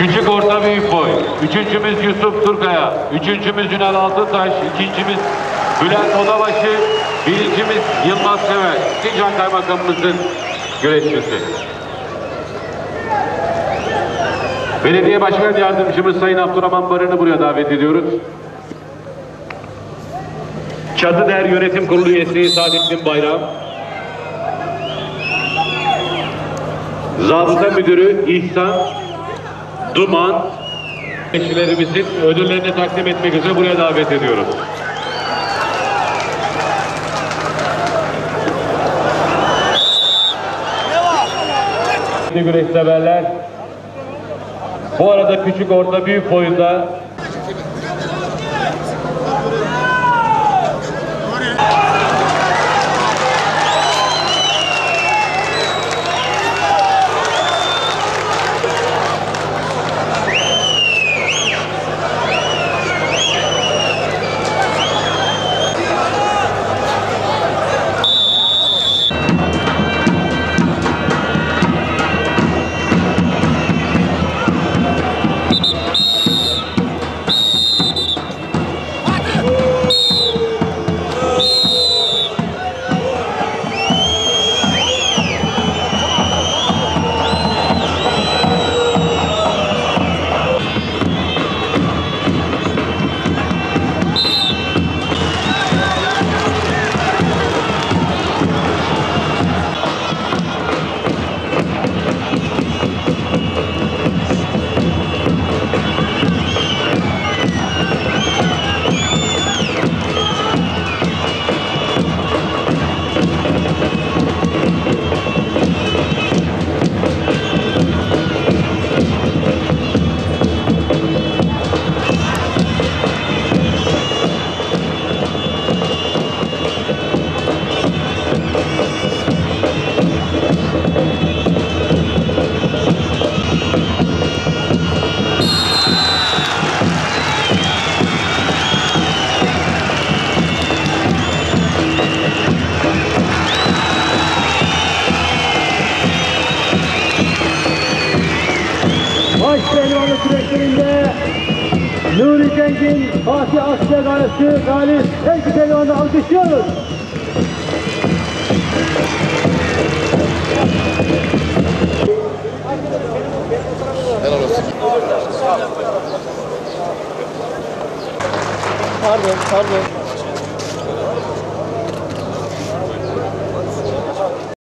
Küçük orta büyük boy. Üçüncümüz Yusuf Turkaya. Üçüncümüz Ünal Altıtaş. İkincimiz Bülent Odabaşı. Birincimiz Yılmaz Sever. Sincan Kaymakamımızın güreşçisi. Belediye Başkan Yardımcımız Sayın Abdurrahman Barın'ı buraya davet ediyoruz. Çatıder Yönetim Kurulu üyesi Saadettin Bayram. Zabıta Müdürü İhsan Duman. Eşlerimizin ödüllerini takdim etmek üzere buraya davet ediyoruz. Güreş severler. Bu arada küçük orta büyük boyunda baş pehlivanlık süreçlerinde Nuri Şengin, Fatih Asya karşı galip her iki pehlivanı alkışlıyoruz. Pardon.